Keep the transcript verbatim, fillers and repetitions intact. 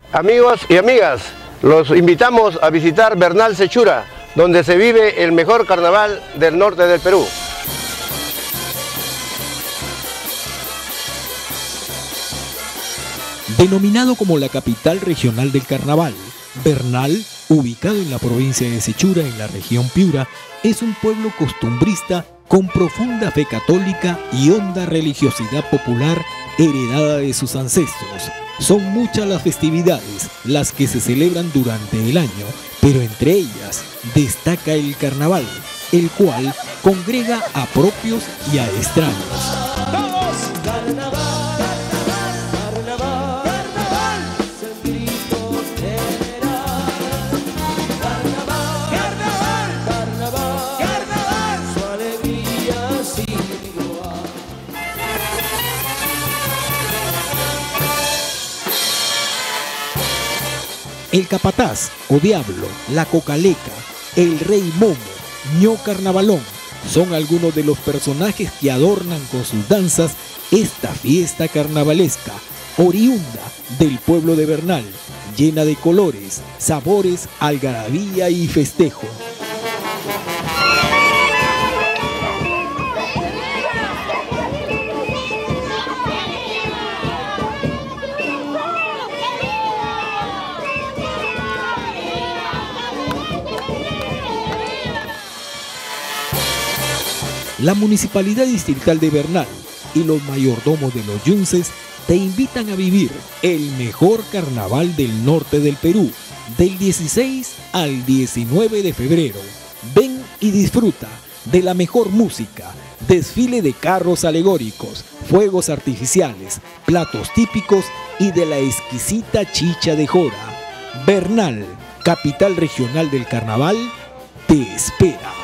Amigos y amigas, los invitamos a visitar Bernal Sechura, donde se vive el mejor carnaval del norte del Perú. Denominado como la capital regional del carnaval, Bernal, ubicado en la provincia de Sechura, en la región Piura, es un pueblo costumbrista con profunda fe católica y honda religiosidad popular heredada de sus ancestros. Son muchas las festividades las que se celebran durante el año, pero entre ellas destaca el carnaval, el cual congrega a propios y a extraños. ¡Todos! Carnaval, carnaval, carnaval, carnaval, es el grito general. Carnaval, carnaval, carnaval, carnaval, su alegría sin igual. El capataz o diablo, la cocaleca, el rey momo, ño carnavalón, son algunos de los personajes que adornan con sus danzas esta fiesta carnavalesca, oriunda del pueblo de Bernal, llena de colores, sabores, algarabía y festejo. La Municipalidad Distrital de Bernal y los mayordomos de los Yunces te invitan a vivir el mejor carnaval del norte del Perú, del dieciséis al diecinueve de febrero. Ven y disfruta de la mejor música, desfile de carros alegóricos, fuegos artificiales, platos típicos y de la exquisita chicha de jora. Bernal, capital regional del carnaval, te espera.